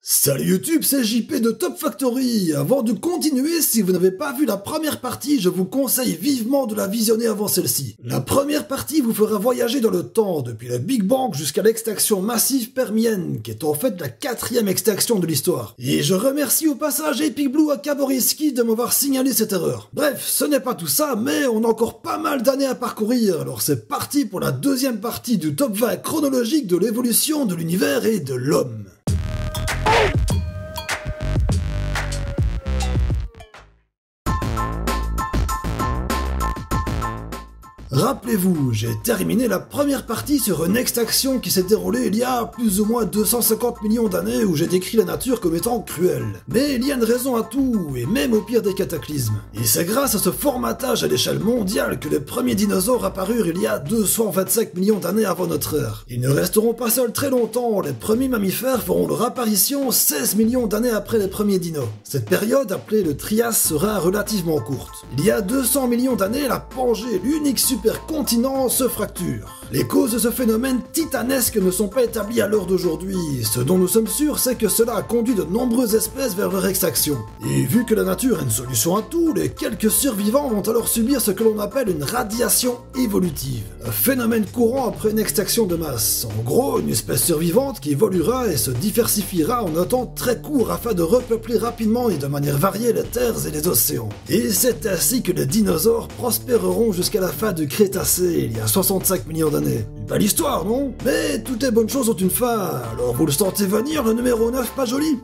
Salut YouTube, c'est JP de Top Factory. Avant de continuer, si vous n'avez pas vu la première partie, je vous conseille vivement de la visionner avant celle-ci. La première partie vous fera voyager dans le temps, depuis le Big Bang jusqu'à l'extinction massive permienne, qui est en fait la 4e extinction de l'histoire. Et je remercie au passage Epic Blue à Kaboriski de m'avoir signalé cette erreur. Bref, ce n'est pas tout ça, mais on a encore pas mal d'années à parcourir, alors c'est parti pour la deuxième partie du top 20 chronologique de l'évolution de l'univers et de l'homme. Rappelez-vous, j'ai terminé la première partie sur une extinction qui s'est déroulée il y a plus ou moins 250 millions d'années où j'ai décrit la nature comme étant cruelle. Mais il y a une raison à tout, et même au pire des cataclysmes. Et c'est grâce à ce formatage à l'échelle mondiale que les premiers dinosaures apparurent il y a 225 millions d'années avant notre ère. Ils ne resteront pas seuls très longtemps, les premiers mammifères feront leur apparition 16 millions d'années après les premiers dinos. Cette période, appelée le Trias, sera relativement courte. Il y a 200 millions d'années, la Pangée, l'unique supercontinent, se fracture. Les causes de ce phénomène titanesque ne sont pas établies à l'heure d'aujourd'hui. Ce dont nous sommes sûrs, c'est que cela a conduit de nombreuses espèces vers leur extinction. Et vu que la nature a une solution à tout, les quelques survivants vont alors subir ce que l'on appelle une radiation évolutive. Un phénomène courant après une extinction de masse. En gros, une espèce survivante qui évoluera et se diversifiera en un temps très court afin de repeupler rapidement et de manière variée les terres et les océans. Et c'est ainsi que les dinosaures prospéreront jusqu'à la fin du Crétacé, il y a 65 millions d'années. Une belle histoire, non? Mais toutes les bonnes choses ont une fin, alors vous le sentez venir, le numéro 9 pas joli?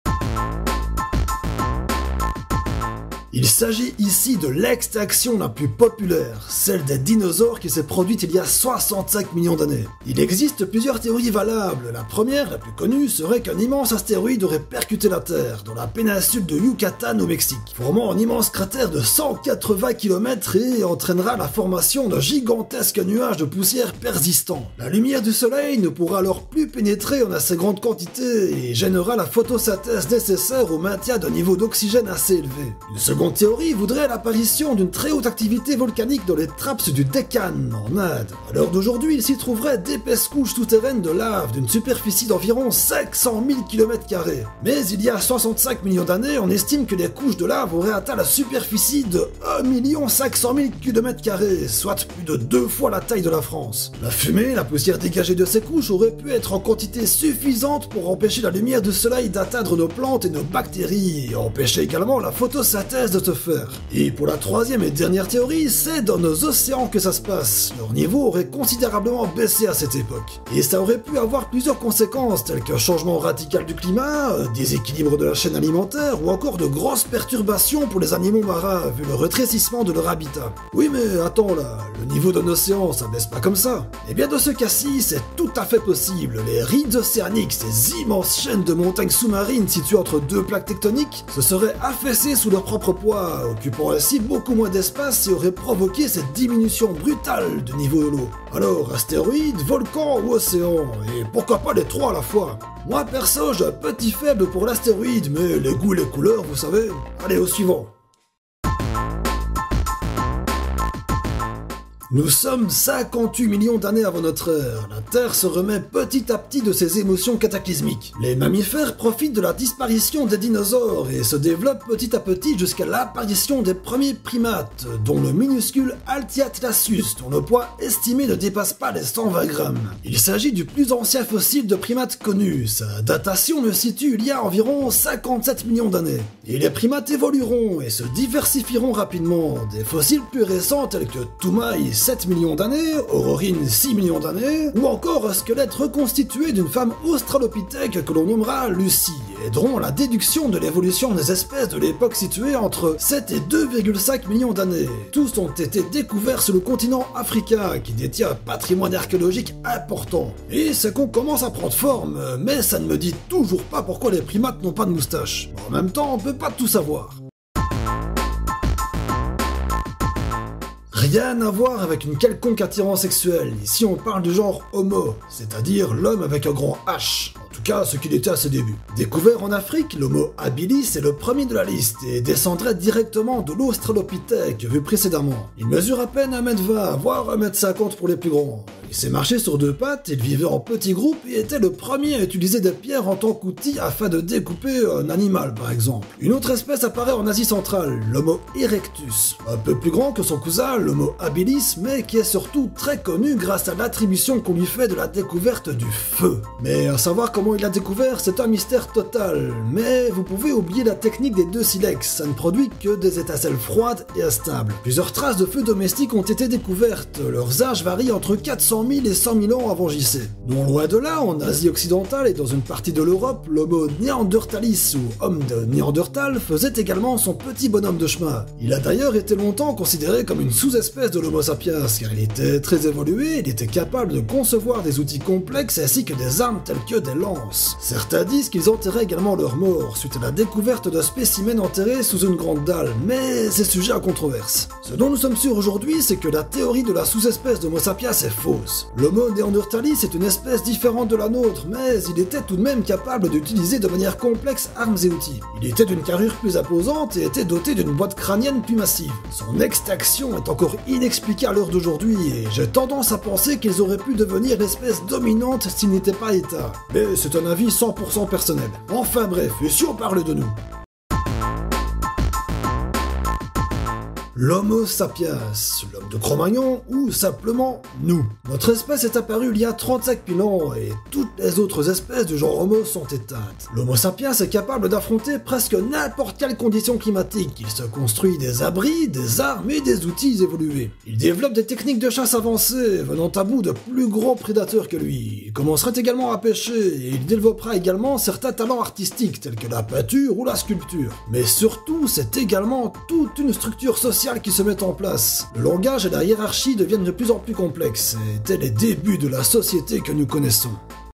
Il s'agit ici de l'extinction la plus populaire, celle des dinosaures qui s'est produite il y a 65 millions d'années. Il existe plusieurs théories valables. La première, la plus connue, serait qu'un immense astéroïde aurait percuté la Terre, dans la péninsule de Yucatan au Mexique, formant un immense cratère de 180 km et entraînera la formation d'un gigantesque nuage de poussière persistant. La lumière du soleil ne pourra alors plus pénétrer en assez grande quantité et gênera la photosynthèse nécessaire au maintien d'un niveau d'oxygène assez élevé. Une seconde théorie voudrait l'apparition d'une très haute activité volcanique dans les traps du Deccan, en Inde. À l'heure d'aujourd'hui, il s'y trouverait d'épaisses couches souterraines de lave d'une superficie d'environ 500 000 km². Mais il y a 65 millions d'années, on estime que les couches de lave auraient atteint la superficie de 1 500 000 km², soit plus de 2 fois la taille de la France. La fumée, la poussière dégagée de ces couches aurait pu être en quantité suffisante pour empêcher la lumière du soleil d'atteindre nos plantes et nos bactéries, et empêcher également la photosynthèse de se faire. Et pour la troisième et dernière théorie, c'est dans nos océans que ça se passe. Leur niveau aurait considérablement baissé à cette époque. Et ça aurait pu avoir plusieurs conséquences, telles qu'un changement radical du climat, un déséquilibre de la chaîne alimentaire, ou encore de grosses perturbations pour les animaux marins, vu le rétrécissement de leur habitat. Oui mais attends là, le niveau d'un océan, ça baisse pas comme ça. Et bien dans ce cas-ci, c'est tout à fait possible. Les rides océaniques, ces immenses chaînes de montagnes sous-marines situées entre deux plaques tectoniques, se seraient affaissées sous leur propre poids, occupant ainsi beaucoup moins d'espace et aurait provoqué cette diminution brutale du niveau de l'eau. Alors, astéroïde, volcan ou océan, et pourquoi pas les trois à la fois? Moi perso, j'ai un petit faible pour l'astéroïde, mais les goûts et les couleurs, vous savez. Allez, au suivant. Nous sommes 58 millions d'années avant notre ère. La Terre se remet petit à petit de ses émotions cataclysmiques. Les mammifères profitent de la disparition des dinosaures et se développent petit à petit jusqu'à l'apparition des premiers primates, dont le minuscule Altiatlasus, dont le poids estimé ne dépasse pas les 120 grammes. Il s'agit du plus ancien fossile de primate connu. Sa datation le situe il y a environ 57 millions d'années. Et les primates évolueront et se diversifieront rapidement. Des fossiles plus récents tels que Toumaï 7 millions d'années, Aurorine 6 millions d'années, ou encore un squelette reconstitué d'une femme australopithèque que l'on nommera Lucie, aideront à la déduction de l'évolution des espèces de l'époque située entre 7 et 2,5 millions d'années. Tous ont été découverts sur le continent africain, qui détient un patrimoine archéologique important. Et c'est qu'on commence à prendre forme, mais ça ne me dit toujours pas pourquoi les primates n'ont pas de moustache. En même temps, on peut pas tout savoir. Rien à voir avec une quelconque attirance sexuelle, ici on parle du genre homo, c'est-à-dire l'homme avec un grand H. En tout cas, ce qu'il était à ses débuts. Découvert en Afrique, l'Homo habilis est le premier de la liste et descendrait directement de l'Australopithèque vu précédemment. Il mesure à peine 1m20, voire 1m50 pour les plus grands. Il sait marcher sur deux pattes, il vivait en petits groupes et était le premier à utiliser des pierres en tant qu'outil afin de découper un animal par exemple. Une autre espèce apparaît en Asie centrale, l'Homo erectus, un peu plus grand que son cousin, l'Homo habilis, mais qui est surtout très connu grâce à l'attribution qu'on lui fait de la découverte du feu. Mais à savoir comment il l'a découvert, c'est un mystère total. Mais vous pouvez oublier la technique des deux silex, ça ne produit que des étincelles froides et instables. Plusieurs traces de feu domestiques ont été découvertes, leurs âges varient entre 400 000 et 100 000 ans avant JC. Non loin de là, en Asie occidentale et dans une partie de l'Europe, l'Homo néanderthalis ou homme de Néandertal faisait également son petit bonhomme de chemin. Il a d'ailleurs été longtemps considéré comme une sous-espèce de l'Homo sapiens, car il était très évolué, il était capable de concevoir des outils complexes ainsi que des armes telles que des lances. Certains disent qu'ils enterraient également leurs morts suite à la découverte de spécimens enterrés sous une grande dalle, mais c'est sujet à controverse. Ce dont nous sommes sûrs aujourd'hui, c'est que la théorie de la sous-espèce d'Homo sapiens est fausse. L'Homo néanderthalis est une espèce différente de la nôtre, mais il était tout de même capable d'utiliser de manière complexe armes et outils. Il était d'une carrure plus imposante et était doté d'une boîte crânienne plus massive. Son extinction est encore inexpliquée à l'heure d'aujourd'hui et j'ai tendance à penser qu'ils auraient pu devenir l'espèce dominante s'ils n'étaient pas éteints. Mais c'est un avis 100% personnel. Enfin bref, et si on parle de nous? L'Homo sapiens, l'homme de Cro-Magnon, ou simplement nous. Notre espèce est apparue il y a 35 000 ans et toutes les autres espèces du genre Homo sont éteintes. L'Homo sapiens est capable d'affronter presque n'importe quelle condition climatique. Il se construit des abris, des armes et des outils évolués. Il développe des techniques de chasse avancées, venant à bout de plus gros prédateurs que lui. Il commencera également à pêcher et il développera également certains talents artistiques tels que la peinture ou la sculpture. Mais surtout, c'est également toute une structure sociale qui se met en place. Le langage et la hiérarchie deviennent de plus en plus complexes. C'était les débuts de la société que nous connaissons.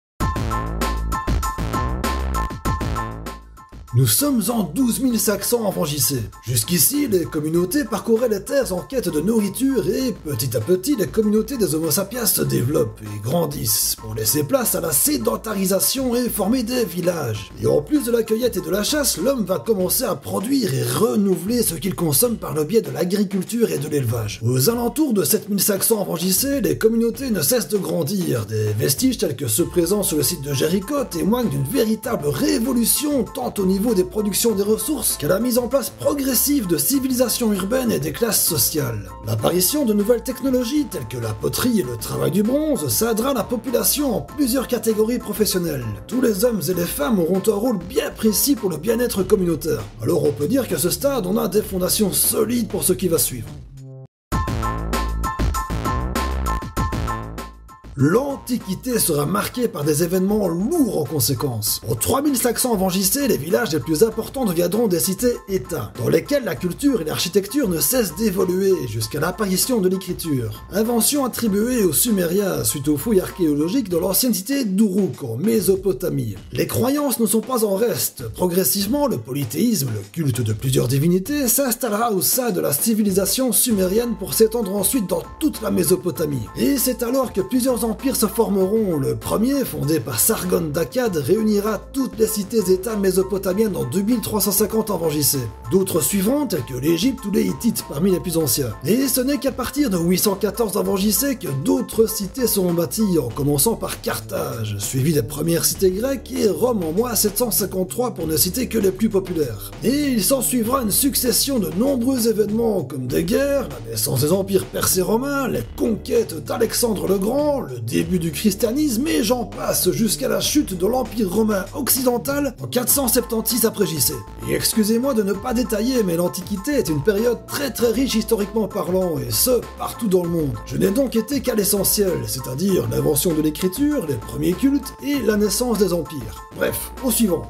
Nous sommes en 12 500 avant JC. Jusqu'ici, les communautés parcouraient les terres en quête de nourriture et, petit à petit, les communautés des Homo sapiens se développent et grandissent pour laisser place à la sédentarisation et former des villages. Et en plus de la cueillette et de la chasse, l'homme va commencer à produire et renouveler ce qu'il consomme par le biais de l'agriculture et de l'élevage. Aux alentours de 7500 avant JC, les communautés ne cessent de grandir. Des vestiges tels que ceux présents sur le site de Jéricho témoignent d'une véritable révolution tant au niveau des productions des ressources qu'à la mise en place progressive de civilisations urbaines et des classes sociales. L'apparition de nouvelles technologies telles que la poterie et le travail du bronze scindra la population en plusieurs catégories professionnelles. Tous les hommes et les femmes auront un rôle bien précis pour le bien-être communautaire. Alors on peut dire qu'à ce stade, on a des fondations solides pour ce qui va suivre. L'Antiquité sera marquée par des événements lourds en conséquence. En 3500 avant JC, les villages les plus importants deviendront des cités-États, dans lesquelles la culture et l'architecture ne cessent d'évoluer jusqu'à l'apparition de l'écriture. Invention attribuée aux Sumériens suite aux fouilles archéologiques dans l'ancienne cité d'Uruk en Mésopotamie. Les croyances ne sont pas en reste. Progressivement, le polythéisme, le culte de plusieurs divinités, s'installera au sein de la civilisation sumérienne pour s'étendre ensuite dans toute la Mésopotamie. Et c'est alors que plusieurs empires se formeront. Le premier, fondé par Sargon d'Akkad, réunira toutes les cités-états mésopotamiennes en 2350 avant JC. D'autres suivront, tels que l'Égypte ou les Hittites parmi les plus anciens. Et ce n'est qu'à partir de 814 avant JC que d'autres cités seront bâties, en commençant par Carthage, suivi des premières cités grecques et Rome en moins 753 pour ne citer que les plus populaires. Et il s'en suivra une succession de nombreux événements comme des guerres, la naissance des empires perses et romains, les conquêtes d'Alexandre le Grand, le début du christianisme et j'en passe jusqu'à la chute de l'Empire romain occidental en 476 après JC. Et excusez-moi de ne pas détailler, mais l'Antiquité est une période très riche historiquement parlant, et ce, partout dans le monde. Je n'ai donc été qu'à l'essentiel, c'est-à-dire l'invention de l'écriture, les premiers cultes et la naissance des empires. Bref, au suivant.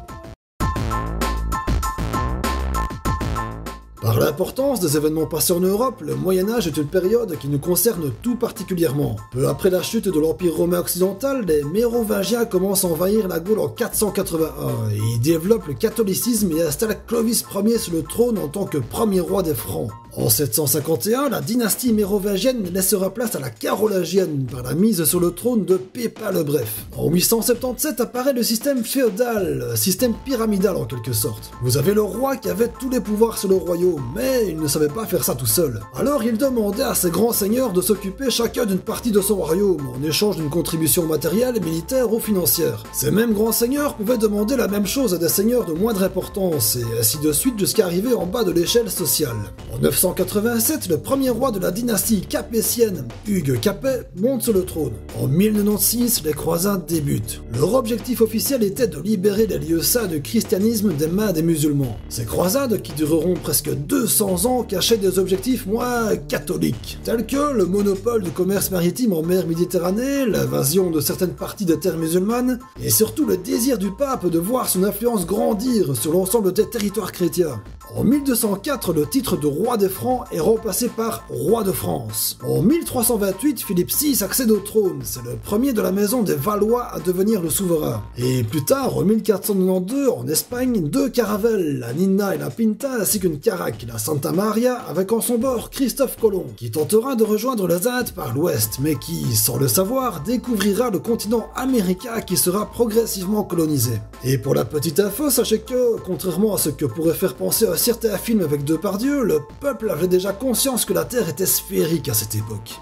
Par l'importance des événements passés en Europe, le Moyen-Âge est une période qui nous concerne tout particulièrement. Peu après la chute de l'Empire romain occidental, les Mérovingiens commencent à envahir la Gaule en 481 et y développent le catholicisme et installent Clovis Ier sur le trône en tant que premier roi des Francs. En 751, la dynastie mérovingienne laissera place à la carolingienne par la mise sur le trône de Pépin le Bref. En 877 apparaît le système féodal, système pyramidal en quelque sorte. Vous avez le roi qui avait tous les pouvoirs sur le royaume, mais il ne savait pas faire ça tout seul. Alors il demandait à ses grands seigneurs de s'occuper chacun d'une partie de son royaume, en échange d'une contribution matérielle, militaire ou financière. Ces mêmes grands seigneurs pouvaient demander la même chose à des seigneurs de moindre importance, et ainsi de suite jusqu'à arriver en bas de l'échelle sociale. En 987, le premier roi de la dynastie capétienne, Hugues Capet, monte sur le trône. En 1096, les croisades débutent. Leur objectif officiel était de libérer les lieux saints du christianisme des mains des musulmans. Ces croisades, qui dureront presque 200 ans, cachaient des objectifs moins catholiques, tels que le monopole du commerce maritime en mer Méditerranée, l'invasion de certaines parties des terres musulmanes, et surtout le désir du pape de voir son influence grandir sur l'ensemble des territoires chrétiens. En 1204, le titre de roi des Francs est remplacé par roi de France. En 1328, Philippe VI accède au trône. C'est le premier de la maison des Valois à devenir le souverain. Et plus tard, en 1492, en Espagne, deux caravelles, la Nina et la Pinta, ainsi qu'une caraque, la Santa Maria, avec en son bord Christophe Colomb, qui tentera de rejoindre les Indes par l'ouest, mais qui, sans le savoir, découvrira le continent américain qui sera progressivement colonisé. Et pour la petite info, sachez que, contrairement à ce que pourrait faire penser un certain film avec Depardieu, le peuple avait déjà conscience que la Terre était sphérique à cette époque.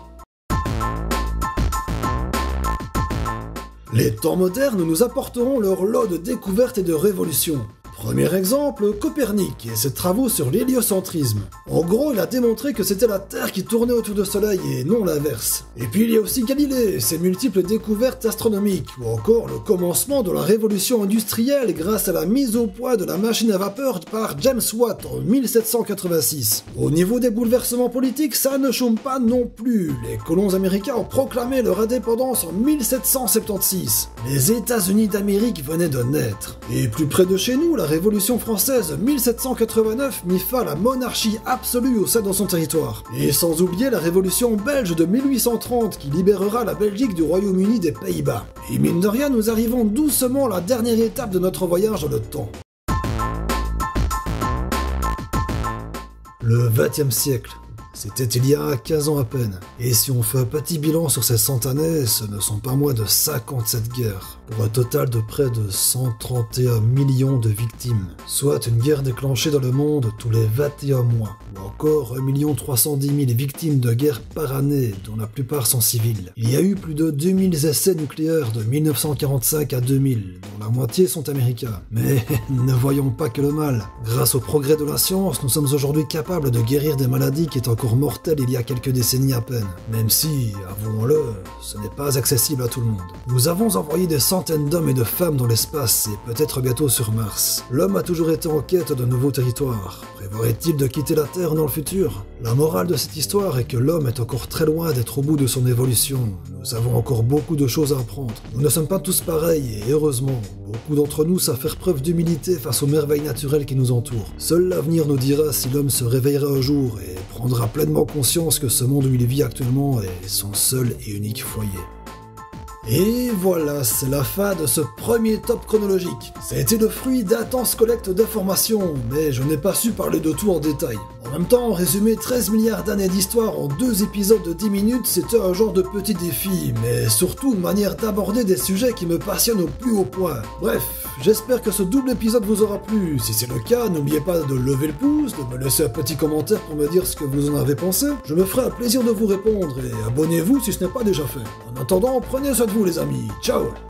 Les temps modernes nous apporteront leur lot de découvertes et de révolutions. Premier exemple, Copernic et ses travaux sur l'héliocentrisme. En gros, il a démontré que c'était la Terre qui tournait autour du Soleil et non l'inverse. Et puis il y a aussi Galilée et ses multiples découvertes astronomiques, ou encore le commencement de la révolution industrielle grâce à la mise au point de la machine à vapeur par James Watt en 1786. Au niveau des bouleversements politiques, ça ne chôme pas non plus. Les colons américains ont proclamé leur indépendance en 1776. Les États-Unis d'Amérique venaient de naître. Et plus près de chez nous, la Révolution française 1789 mit fin à la monarchie absolue au sein de son territoire. Et sans oublier la Révolution belge de 1830 qui libérera la Belgique du Royaume-Uni des Pays-Bas. Et mine de rien, nous arrivons doucement à la dernière étape de notre voyage dans le temps. Le XXe siècle. C'était il y a 15 ans à peine. Et si on fait un petit bilan sur ces 100 années, ce ne sont pas moins de 57 guerres, pour un total de près de 131 millions de victimes, soit une guerre déclenchée dans le monde tous les 21 mois, ou encore 1 310 000 victimes de guerre par année, dont la plupart sont civiles. Il y a eu plus de 2000 essais nucléaires de 1945 à 2000, dont la moitié sont américains. Mais ne voyons pas que le mal. Grâce au progrès de la science, nous sommes aujourd'hui capables de guérir des maladies qui étaient encore mortelles il y a quelques décennies à peine. Même si, avouons-le, ce n'est pas accessible à tout le monde. Nous avons envoyé des centaines d'hommes et de femmes dans l'espace et peut-être bientôt sur Mars. L'homme a toujours été en quête de nouveaux territoires. Prévoirait-il de quitter la Terre dans le futur? La morale de cette histoire est que l'homme est encore très loin d'être au bout de son évolution. Nous avons encore beaucoup de choses à apprendre. Nous ne sommes pas tous pareils et heureusement, beaucoup d'entre nous savent faire preuve d'humilité face aux merveilles naturelles qui nous entourent. Seul l'avenir nous dira si l'homme se réveillera un jour et prendra pleinement conscience que ce monde où il vit actuellement est son seul et unique foyer. Et voilà, c'est la fin de ce premier top chronologique. Ça a été le fruit d'intenses collectes d'informations, mais je n'ai pas su parler de tout en détail. En même temps, résumer 13 milliards d'années d'histoire en 2 épisodes de 10 minutes, c'était un genre de petit défi, mais surtout une manière d'aborder des sujets qui me passionnent au plus haut point. Bref, j'espère que ce double épisode vous aura plu. Si c'est le cas, n'oubliez pas de lever le pouce, de me laisser un petit commentaire pour me dire ce que vous en avez pensé. Je me ferai un plaisir de vous répondre et abonnez-vous si ce n'est pas déjà fait. En attendant, prenez soin de vous les amis. Ciao!